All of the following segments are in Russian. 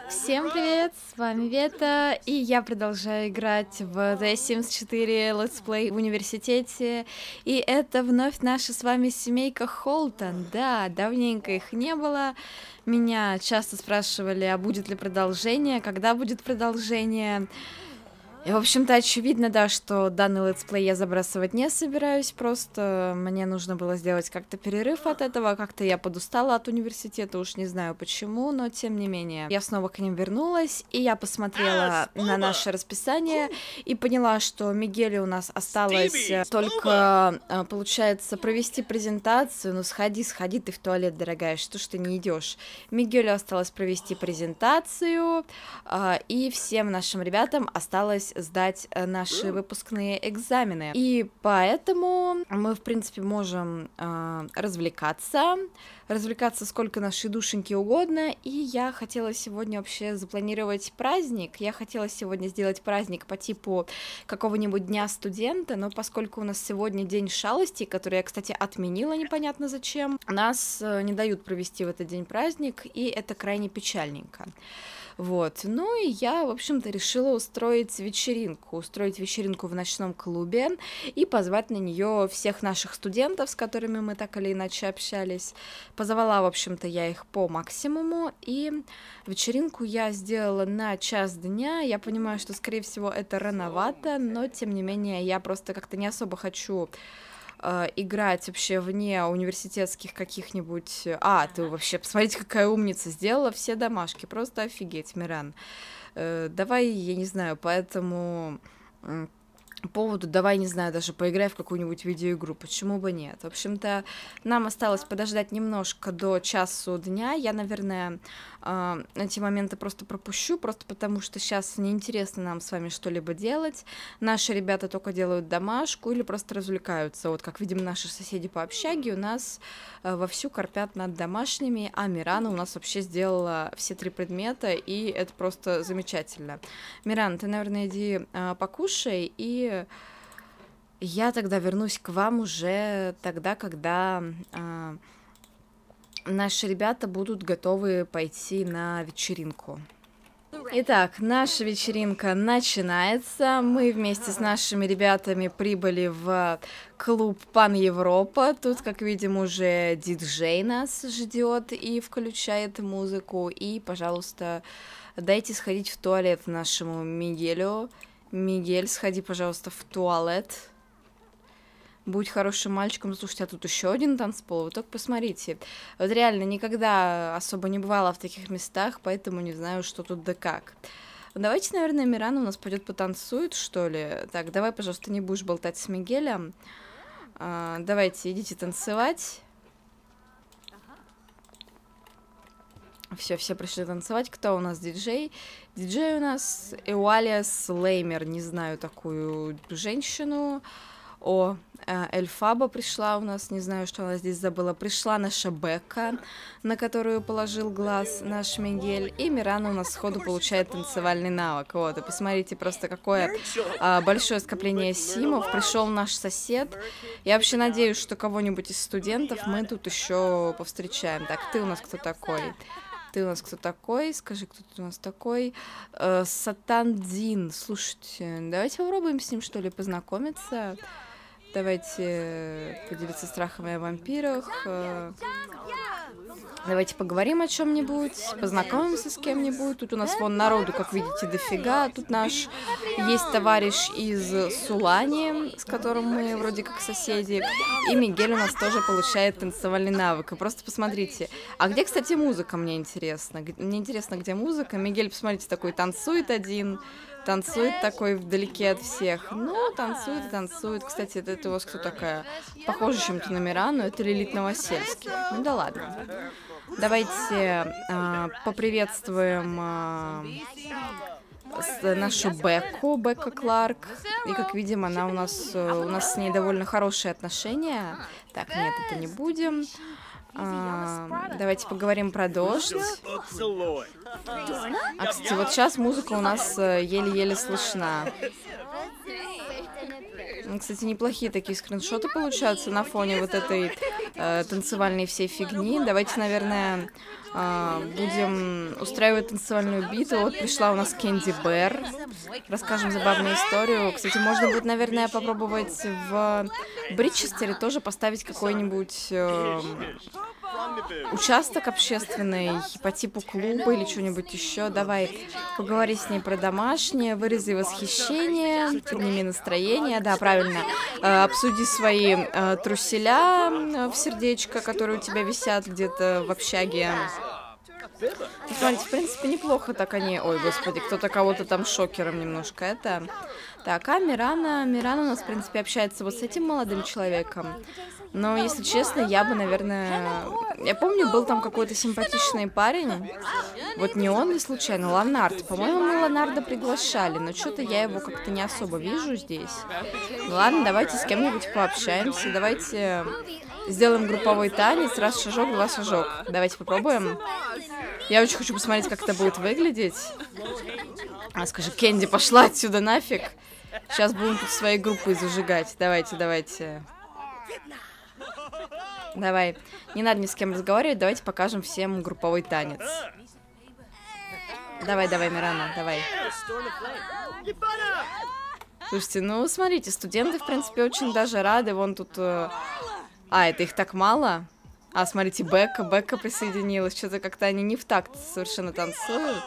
Всем привет, с вами Вета, и я продолжаю играть в The Sims 4 Let's Play в университете, и это вновь наша с вами семейка Холтон. Да, давненько их не было, меня часто спрашивали, а будет ли продолжение, когда будет продолжение. И, в общем-то, очевидно, да, что данный летсплей я забрасывать не собираюсь, просто мне нужно было сделать как-то перерыв от этого, как-то я подустала от университета, уж не знаю почему, но тем не менее. Я снова к ним вернулась, и я посмотрела на наше расписание и поняла, что Мигеле у нас осталось только, получается, провести презентацию. Ну, сходи ты в туалет, дорогая, что ж ты не идешь? Мигелю осталось провести презентацию, и всем нашим ребятам осталось сдать наши выпускные экзамены. И поэтому мы, в принципе, можем развлекаться сколько нашей душеньки угодно. И я хотела сегодня вообще запланировать праздник. Я хотела сегодня сделать праздник по типу какого-нибудь дня студента, но поскольку у нас сегодня день шалостей, который я, кстати, отменила непонятно зачем, нас не дают провести в этот день праздник, и это крайне печальненько. Вот, ну и я, в общем-то, решила устроить вечеринку в ночном клубе и позвать на нее всех наших студентов, с которыми мы так или иначе общались. Позвала, в общем-то, я их по максимуму, и вечеринку я сделала на час дня. Я понимаю, что, скорее всего, это рановато, но, тем не менее, я просто как-то не особо хочу играть вообще вне университетских каких-нибудь... ты вообще, посмотрите, какая умница, сделала все домашки, просто офигеть, Миран. Давай, я не знаю, по этому поводу, давай, не знаю, даже поиграй в какую-нибудь видеоигру, почему бы нет. В общем-то, нам осталось подождать немножко до часу дня, я, наверное, эти моменты просто пропущу, просто потому что сейчас неинтересно нам с вами что-либо делать. Наши ребята только делают домашку или просто развлекаются. Вот, как видим, наши соседи по общаге у нас вовсю корпят над домашними, а Мирана у нас вообще сделала все 3 предмета, и это просто замечательно. Миран, ты, наверное, иди покушай, и я тогда вернусь к вам уже тогда, когда наши ребята будут готовы пойти на вечеринку. Итак, наша вечеринка начинается. Мы вместе с нашими ребятами прибыли в клуб Пан Европа. Тут, как видим, уже диджей нас ждет и включает музыку. И, пожалуйста, дайте сходить в туалет нашему Мигелю. Мигель, сходи, пожалуйста, в туалет. Будь хорошим мальчиком. Слушайте, а тут еще один танцпол. Вы только посмотрите. Вот реально никогда особо не бывала в таких местах, поэтому не знаю, что тут да как. Давайте, наверное, Миран у нас пойдет потанцует, что ли. Так, давай, пожалуйста, не будешь болтать с Мигелем. Давайте, идите танцевать. Все пришли танцевать. Кто у нас диджей? Диджей у нас Эуалия Слеймер. Не знаю такую женщину. О, Эльфаба пришла у нас, не знаю, что она здесь забыла. Пришла наша Бекка, на которую положил глаз наш Мигель. И Мирана у нас сходу получает танцевальный навык. Вот, и посмотрите просто, какое большое скопление симов. Пришел наш сосед. Я вообще надеюсь, что кого-нибудь из студентов мы тут еще повстречаем. Так, ты у нас кто такой? Ты у нас кто такой? Скажи, кто ты у нас такой? Сатандин. Слушайте, давайте попробуем с ним, что ли, познакомиться. Давайте поделиться страхами о вампирах. Давайте поговорим о чем-нибудь, познакомимся с кем-нибудь. Тут у нас вон народу, как видите, дофига. Тут наш есть товарищ из Сулани, с которым мы вроде как соседи. И Мигель у нас тоже получает танцевальный навык. И просто посмотрите. А где, кстати, музыка, мне интересно? Мне интересно, где музыка. Мигель, посмотрите, такой танцует один. Танцует такой вдалеке от всех. Ну, танцует и танцует. Кстати, это у вас кто такая? Похоже чем-то на Мирану. Это Лилит Новосельский. Ну да ладно. Давайте поприветствуем нашу Бекку, Бекка Кларк. И, как видим, она у нас с ней довольно хорошие отношения. Так, нет, это не будем. Давайте поговорим про дождь. А, кстати, вот сейчас музыка у нас еле-еле слышна. Кстати, неплохие такие скриншоты получаются на фоне вот этой танцевальной всей фигни. Давайте, наверное, Будем устраивать танцевальную битву. Вот пришла у нас Кэнди Бэр. Расскажем забавную историю. Кстати, можно будет, наверное, попробовать в Бричестере тоже поставить какой-нибудь участок общественный по типу клуба или что-нибудь еще. Давай, поговори с ней про домашнее, вырази восхищение, подними настроение. Да, правильно. Обсуди свои труселя в сердечко, которые у тебя висят где-то в общаге. Смотрите, в принципе, неплохо так они... Ой, господи, кто-то кого-то там шокером немножко это... Так, а Мирана у нас, в принципе, общается вот с этим молодым человеком. Но, если честно, я бы, наверное... Я помню, был там какой-то симпатичный парень. Вот не он ли случайно? Ланард. По-моему, мы Ланарда приглашали, но что-то я его как-то не особо вижу здесь. Ладно, давайте с кем-нибудь пообщаемся. Давайте сделаем групповой танец. Раз шажок, два шажок. Давайте попробуем. Я очень хочу посмотреть, как это будет выглядеть. Скажи, Кэнди, пошла отсюда нафиг. Сейчас будем тут своей группой зажигать. Давайте, давайте. Давай. Не надо ни с кем разговаривать. Давайте покажем всем групповой танец. Давай, давай, Мирана, давай. Слушайте, ну, смотрите, студенты, в принципе, очень даже рады. Вон тут... это их так мало? Смотрите, Бекка присоединилась. Что-то как-то они не в такт совершенно танцуют.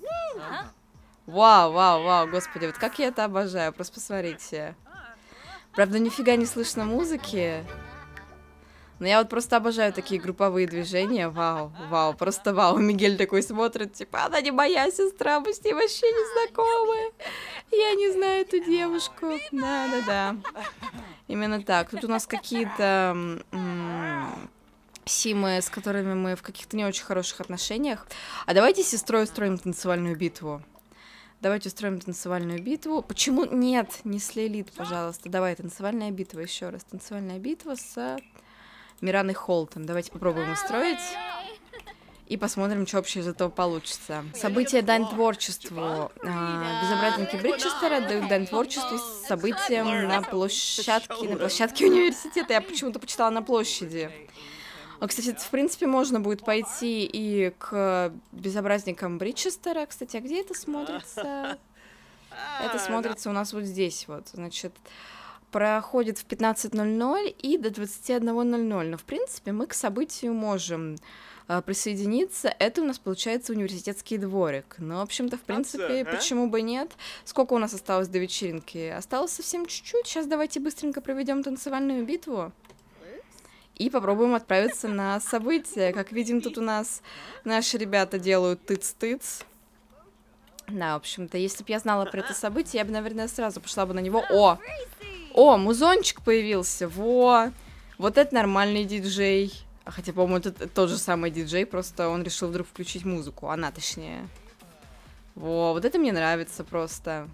Вау, вау, вау, господи, вот как я это обожаю. Просто посмотрите. Правда, нифига не слышно музыки. Но я вот просто обожаю такие групповые движения. Вау, вау, просто вау. Мигель такой смотрит, типа, она не моя сестра, мы с ней вообще не знакомы. Я не знаю эту девушку. Да-да-да. Именно так. Тут у нас какие-то симы, с которыми мы в каких-то не очень хороших отношениях. А давайте с сестрой устроим танцевальную битву. Давайте устроим танцевальную битву. Почему нет? Не с Лилит, пожалуйста. Давай, танцевальная битва еще раз. Танцевальная битва с Мираной Холтон. Давайте попробуем устроить. И посмотрим, что вообще из этого получится. События дань творчеству. Безобразники Бричестера дают дань творчеству с событием на площадке университета. Я почему-то почитала на площади. Кстати, в принципе, можно будет пойти и к безобразникам Бричестера. Кстати, а где это смотрится? Это смотрится у нас вот здесь вот. Значит, проходит в 15:00 и до 21:00. Но, в принципе, мы к событию можем присоединиться. Это у нас получается университетский дворик. Ну, в общем-то, в принципе, почему бы нет? Сколько у нас осталось до вечеринки? Осталось совсем чуть-чуть. Сейчас давайте быстренько проведем танцевальную битву. И попробуем отправиться на события. Как видим, тут у нас наши ребята делают тыц-тыц. Да, в общем-то, если бы я знала про это событие, я бы, наверное, сразу пошла бы на него. О, музончик появился. Вот это нормальный диджей. Хотя, по-моему, это тот же самый диджей, просто он решил вдруг включить музыку. Она, точнее. Вот это мне нравится просто.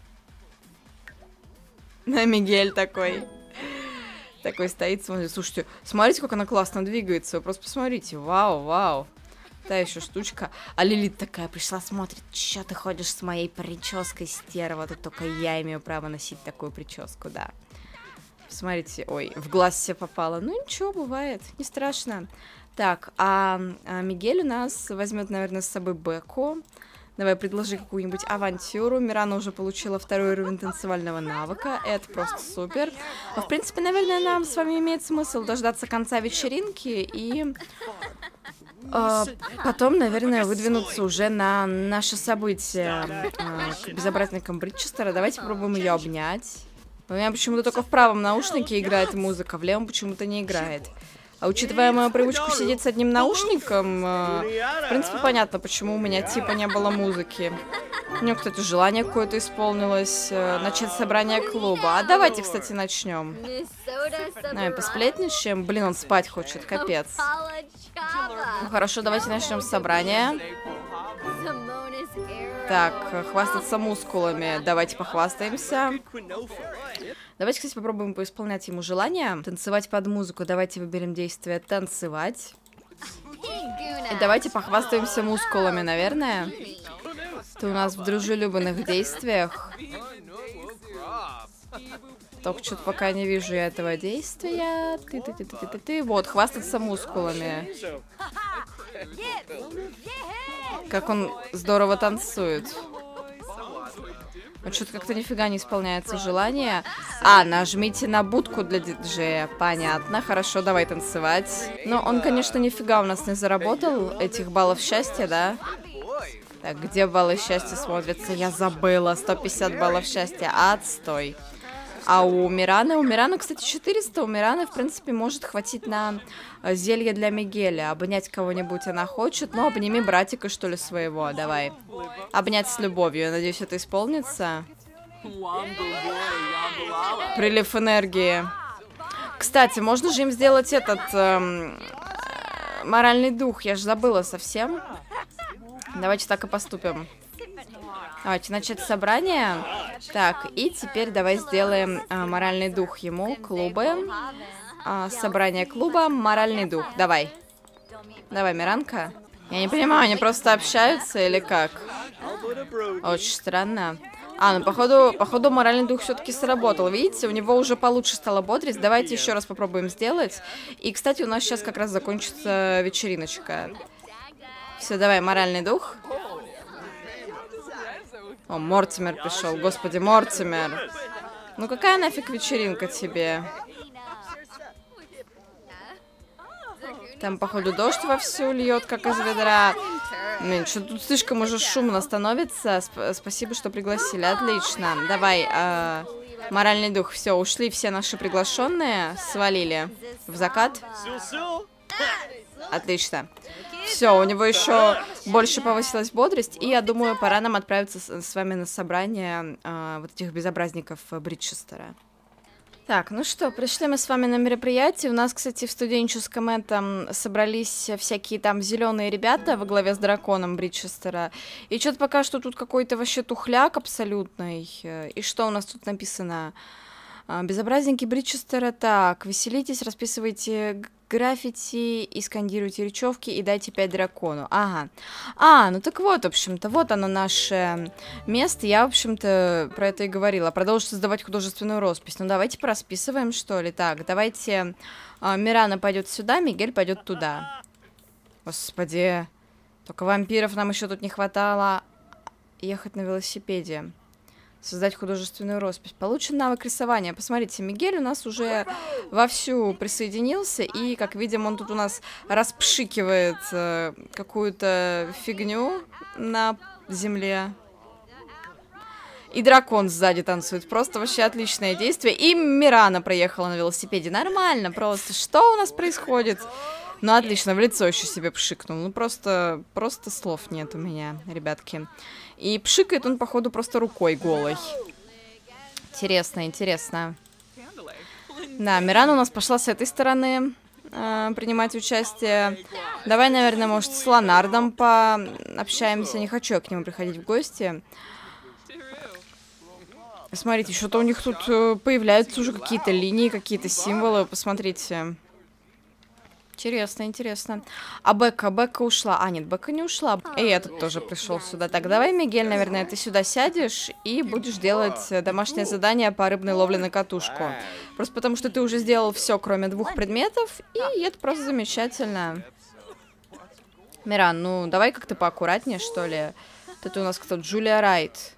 Мигель такой. Такой стоит, смотрит. Слушайте, смотрите, как она классно двигается. Вы просто посмотрите. Вау, вау. Та еще штучка. А Лилит такая пришла, смотрит, что ты ходишь с моей прической, стерва. Тут только я имею право носить такую прическу, да. Смотрите, ой, в глаз все попало. Ну ничего, бывает, не страшно. Так, а Мигель у нас возьмет, наверное, с собой Бекку. Давай, предложи какую-нибудь авантюру. Мирана уже получила 2-й уровень танцевального навыка. Это просто супер. Но, в принципе, наверное, нам с вами имеет смысл дождаться конца вечеринки и потом, наверное, выдвинуться уже на наше событие к безобразникам Бричестера. Давайте попробуем ее обнять. У меня почему-то только в правом наушнике играет музыка, в левом почему-то не играет. А учитывая мою привычку сидеть с одним наушником, в принципе, понятно, почему у меня типа не было музыки. У меня, кстати, желание какое-то исполнилось начать собрание клуба. А давайте, кстати, начнем. Давай посплетничаем. Блин, он спать хочет, капец. Ну хорошо, давайте начнем с собрания. Так, хвастаться мускулами. Давайте похвастаемся. Давайте, кстати, попробуем поисполнять ему желание. Танцевать под музыку. Давайте выберем действие «танцевать». И давайте похвастаемся мускулами, наверное. Это у нас в дружелюбных действиях. Только что-то пока не вижу я этого действия. Вот, хвастаться мускулами. Как он здорово танцует. Вот что-то как-то нифига не исполняется желание. А, нажмите на будку для диджея. Понятно, хорошо, давай танцевать. Но он, конечно, нифига у нас не заработал этих баллов счастья, да? Так, где баллы счастья смотрятся? Я забыла. 150 баллов счастья. Отстой. А у Мираны, кстати, 400. У Мираны, в принципе, может хватить на зелье для Мигеля. Обнять кого-нибудь она хочет. Ну, обними братика, что ли, своего. Давай. Обнять с любовью. Я надеюсь, это исполнится. Прилив энергии. Кстати, можно же им сделать этот моральный дух. Я же забыла совсем. Давайте так и поступим. Давайте начать собрание. Так, и теперь давай сделаем моральный дух ему. Клубы. Собрание клуба. Моральный дух. Давай. Давай, Миранка. Я не понимаю, они просто общаются или как? Очень странно. Ну походу моральный дух все-таки сработал. Видите, у него уже получше стала бодрость. Давайте еще раз попробуем сделать. И, кстати, у нас сейчас как раз закончится вечериночка. Все, давай, моральный дух. О, Мортимер пришел. Господи, Мортимер. Ну какая нафиг вечеринка тебе? Там, походу, дождь вовсю льет, как из ведра. Блин, что тут слишком уже шумно становится. Спасибо, что пригласили. Отлично. Давай, моральный дух. Все, ушли все наши приглашенные. Свалили в закат. Отлично. Все, у него еще больше повысилась бодрость. И я думаю, пора нам отправиться с вами на собрание вот этих безобразников Бриджестера. Так, ну что, пришли мы с вами на мероприятие. У нас, кстати, в студенческом этом собрались всякие там зеленые ребята во главе с драконом Бриджестера. И что-то пока что тут какой-то вообще тухляк абсолютный. И что у нас тут написано? Безобразники Бриджестера. Так, веселитесь, расписывайте граффити и скандируйте речевки и дайте 5 дракону. Ага. Ну так вот, в общем-то, вот оно наше место. Я, в общем-то, про это и говорила. Продолжить создавать художественную роспись. Ну давайте порасписываем, что ли. Так, давайте Мирана пойдет сюда, Мигель пойдет туда. Господи. Только вампиров нам еще тут не хватало. Ехать на велосипеде. Создать художественную роспись. Получен навык рисования. Посмотрите, Мигель у нас уже вовсю присоединился. И, как видим, он тут у нас распшикивает какую-то фигню на земле. И дракон сзади танцует. Просто вообще отличное действие. И Мирана проехала на велосипеде. Нормально просто. Что у нас происходит? Ну, отлично, в лицо еще себе пшикнул. Ну, просто слов нет у меня, ребятки. И пшикает он, походу, просто рукой голой. Интересно. Да, Мирана у нас пошла с этой стороны принимать участие. Давай, наверное, может, с Ланардом пообщаемся. Не хочу я к нему приходить в гости. Смотрите, что-то у них тут появляются уже какие-то линии, какие-то символы. Посмотрите. Интересно. А Бекка ушла. А, нет, Бекка не ушла. И этот тоже пришел сюда. Так, давай, Мигель, наверное, ты сюда сядешь и будешь делать домашнее задание по рыбной ловле на катушку. Просто потому, что ты уже сделал все, кроме 2 предметов, и это просто замечательно. Миран, ну, давай как-то поаккуратнее, что ли. Это у нас кто? Джулия Райт.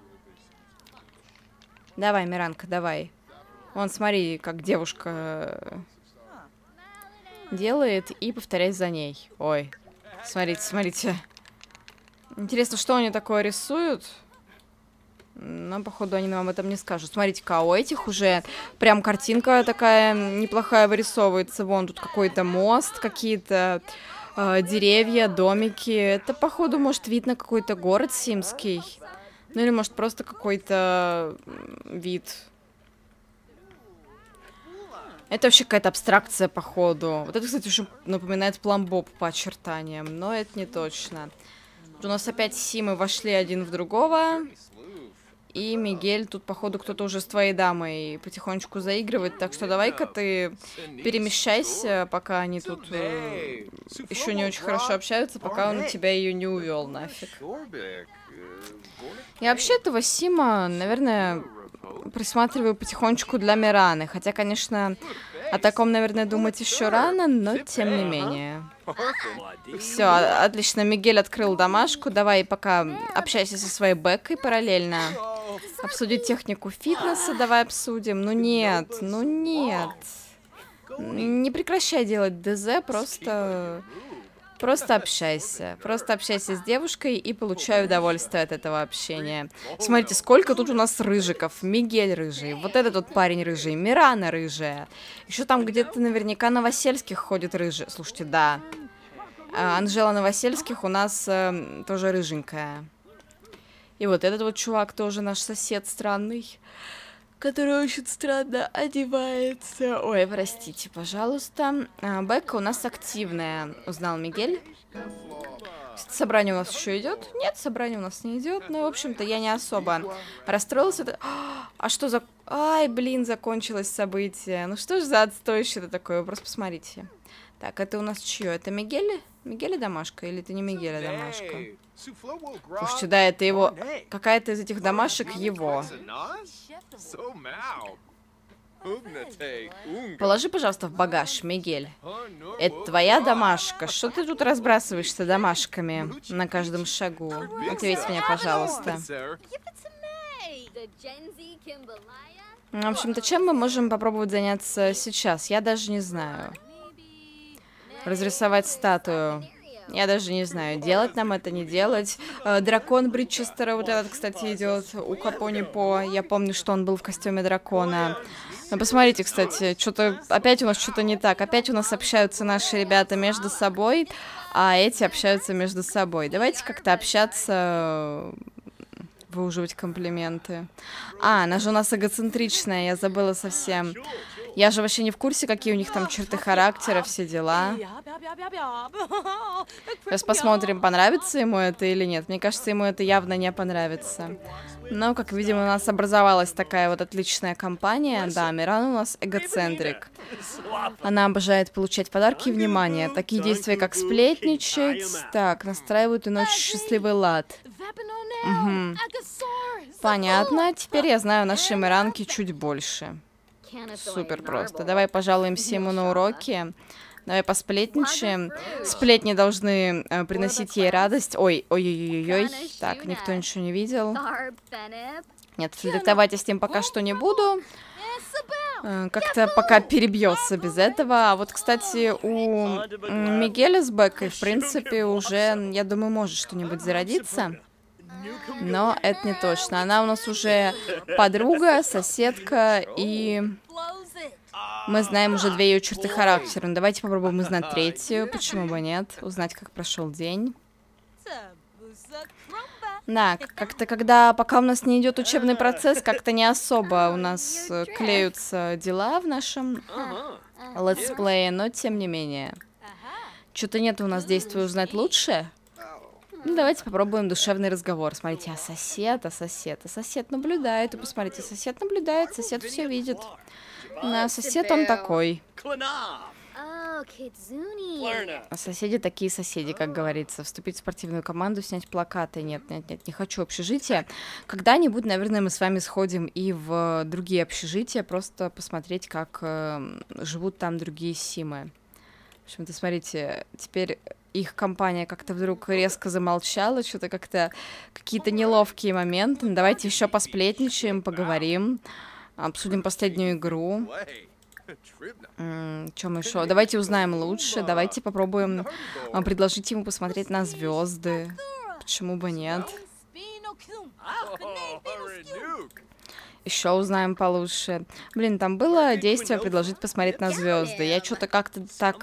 Давай, Миранка, давай. Вон, смотри, как девушка делает, и повторяй за ней. Ой, смотрите. Интересно, что они такое рисуют? Но, походу, они нам об этом не скажут. Смотрите-ка, у этих уже прям картинка такая неплохая вырисовывается. Вон тут какой-то мост, какие-то деревья, домики. Это, походу, может, вид на какой-то город симский. Ну, или, может, просто какой-то вид. Это вообще какая-то абстракция, походу. Вот это, кстати, уже напоминает Пломбоб по очертаниям, но это не точно. Тут у нас опять Симы вошли один в другого. И Мигель, тут, походу, кто-то уже с твоей дамой потихонечку заигрывает. Так что давай-ка ты перемещайся, пока они тут еще не очень хорошо общаются, пока он у тебя ее не увел нафиг. Я вообще этого Сима, наверное, присматриваю потихонечку для Мираны. Хотя, конечно, о таком, наверное, думать еще рано, но тем не менее. Все, отлично, Мигель открыл домашку. Давай пока общайся со своей Беккой параллельно. Обсудить технику фитнеса давай обсудим. Ну нет, ну нет. Не прекращай делать ДЗ, просто общайся. Просто общайся с девушкой и получай удовольствие от этого общения. Смотрите, сколько тут у нас рыжиков. Мигель рыжий, вот этот вот парень рыжий, Мирана рыжая. Еще там где-то наверняка Новосельских ходит рыжий. Слушайте, да. Анжела Новосельских у нас тоже рыженькая. И вот этот вот чувак тоже наш сосед странный, который очень странно одевается. Ой, простите, пожалуйста. Бекка у нас активная, узнал Мигель. Собрание у нас еще идет? Нет, собрание у нас не идет. Но, в общем-то, я не особо расстроилась. А что за... Ай, блин, закончилось событие. Ну что ж за отстойщее это такое? Вы просто посмотрите. Так, это у нас чье? Это Мигель? Мигель домашка? Или это не Мигель домашка? Слушайте, да, это его... Какая-то из этих домашек его. Положи, пожалуйста, в багаж, Мигель. Это твоя домашка. Что ты тут разбрасываешься домашками на каждом шагу? Ответь мне, пожалуйста. В общем-то, чем мы можем попробовать заняться сейчас? Я даже не знаю. Разрисовать статую. Я даже не знаю, делать нам это, не делать. Дракон Бриджестера, вот этот, кстати, идет у Капони По. Я помню, что он был в костюме дракона. Но посмотрите, кстати, что-то опять у нас что-то не так. Опять у нас общаются наши ребята между собой, а эти общаются между собой. Давайте как-то общаться, выуживать комплименты. Она же у нас эгоцентричная, я забыла совсем. Я же вообще не в курсе, какие у них там черты характера, все дела. Сейчас посмотрим, понравится ему это или нет. Мне кажется, ему это явно не понравится. Но, как видим, у нас образовалась такая вот отличная компания. Да, Мирана у нас эгоцентрик. Она обожает получать подарки и внимание. Такие действия, как сплетничать. Так, настраивают и ночь счастливый лад. Угу. Понятно. Теперь я знаю нашей Миранки чуть больше. Супер просто. Давай пожалуемся ему на уроки. Давай посплетничаем. Сплетни должны приносить ей радость. Ой, ой-ой-ой-ой. Так, никто ничего не видел. Нет, флиртовать я с ним пока что не буду. Как-то пока перебьется без этого. А вот, кстати, у Мигеля с Беккой, в принципе, уже, я думаю, может что-нибудь зародиться. Но это не точно. Она у нас уже подруга, соседка, и мы знаем уже две ее черты характера. Ну, давайте попробуем узнать третью. Почему бы нет? Узнать, как прошел день. Да, как-то пока у нас не идет учебный процесс, как-то не особо у нас клеются дела в нашем летсплее, но тем не менее. Что-то нет у нас действия узнать лучше. Ну, давайте попробуем душевный разговор. Смотрите, сосед наблюдает. И посмотрите, сосед наблюдает, сосед все видит. Да, сосед он такой. А соседи такие соседи, как говорится. Вступить в спортивную команду, снять плакаты. Нет, не хочу общежития. Когда-нибудь, наверное, мы с вами сходим и в другие общежития, просто посмотреть, как живут там другие симы. В общем-то, смотрите, теперь их компания как-то вдруг резко замолчала, что-то как-то какие-то неловкие моменты. Ну, давайте еще посплетничаем, поговорим, обсудим последнюю игру. Чем еще? Давайте узнаем лучше, давайте попробуем предложить ему посмотреть на звезды. Почему бы нет? Еще узнаем получше. Блин, там было действие предложить посмотреть на звезды. Я что-то как-то так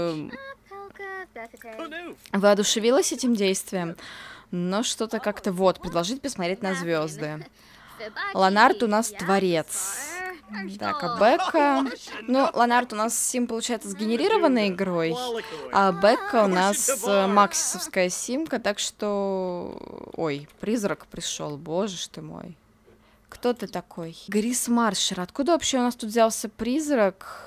воодушевилась этим действием, но что-то как-то вот, предложить посмотреть на звезды. Ланард у нас творец. Так, а Бекка... Ну, Ланард у нас сим, получается, сгенерированной игрой, а Бекка у нас максисовская симка, так что... Ой, призрак пришел, боже ж ты мой. Кто ты такой? Грис Маршер. Откуда вообще у нас тут взялся призрак?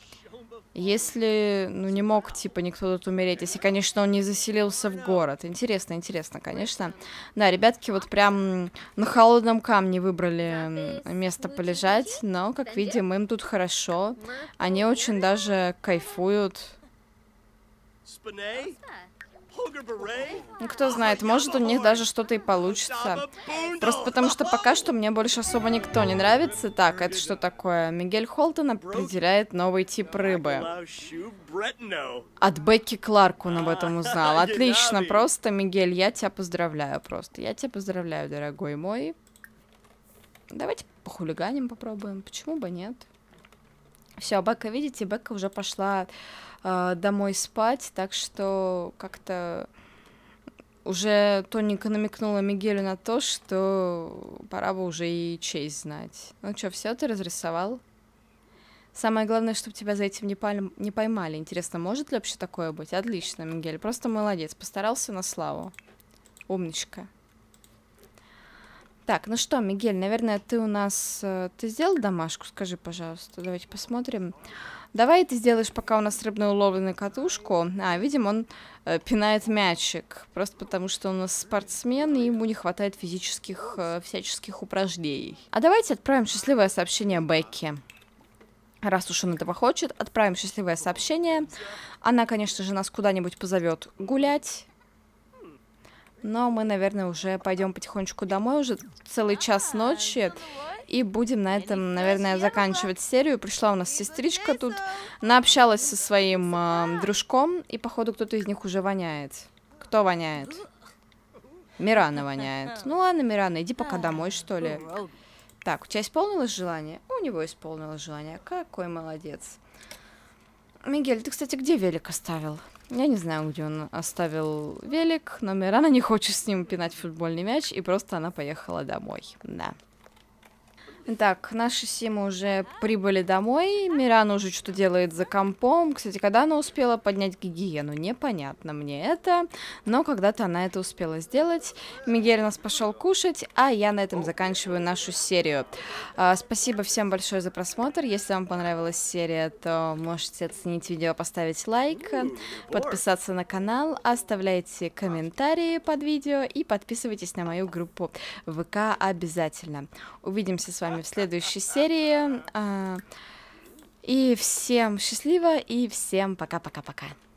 Если, ну, не мог, типа, никто тут умереть. Если, конечно, он не заселился в город. Интересно, интересно, конечно. Да, ребятки вот прям на холодном камне выбрали место полежать. Но, как видим, им тут хорошо. Они очень даже кайфуют. Ну, кто знает, может у них даже что-то и получится. Просто потому что пока что мне больше особо никто не нравится. Так, это что такое? Мигель Холтон определяет новый тип рыбы. От Бекки Кларк он об этом узнал. Отлично, просто, Мигель, я тебя поздравляю просто. Я тебя поздравляю, дорогой мой. Давайте похулиганим попробуем. Почему бы нет? Все, Бекка, видите, Бекка уже пошла домой спать, так что как-то уже тоненько намекнула Мигелю на то, что пора бы уже и честь знать. Ну что, все, ты разрисовал? Самое главное, чтобы тебя за этим не поймали. Интересно, может ли вообще такое быть? Отлично, Мигель, просто молодец, постарался на славу. Умничка. Так, ну что, Мигель, наверное, ты у нас... Ты сделал домашку? Скажи, пожалуйста. Давайте посмотрим. Давай ты сделаешь пока у нас рыбную уловлю на катушку. Видимо, он пинает мячик. Просто потому, что он у нас спортсмен, и ему не хватает физических всяческих упражнений. А давайте отправим счастливое сообщение Бекке. Раз уж он этого хочет, отправим счастливое сообщение. Она, конечно же, нас куда-нибудь позовет гулять. Но мы, наверное, уже пойдем потихонечку домой, уже целый час ночи, и будем на этом, наверное, заканчивать серию. Пришла у нас сестричка тут, наобщалась со своим дружком, и, походу, кто-то из них уже воняет. Кто воняет? Мирана воняет. Ну ладно, Мирана, иди пока домой, что ли. Так, у тебя исполнилось желание? У него исполнилось желание. Какой молодец. Мигель, ты, кстати, где велик оставил? Я не знаю, где он оставил велик, но Мирана не хочет с ним пинать футбольный мяч, и просто она поехала домой. Да. Так, наши Симы уже прибыли домой. Мирана уже что-то делает за компом. Кстати, когда она успела поднять гигиену, непонятно мне это. Но когда-то она это успела сделать. Мигель у нас пошел кушать, а я на этом заканчиваю нашу серию. Спасибо всем большое за просмотр. Если вам понравилась серия, то можете оценить видео, поставить лайк, подписаться на канал, оставляйте комментарии под видео и подписывайтесь на мою группу ВК обязательно. Увидимся с вами в следующей серии. И всем счастливо, и всем пока-пока-пока.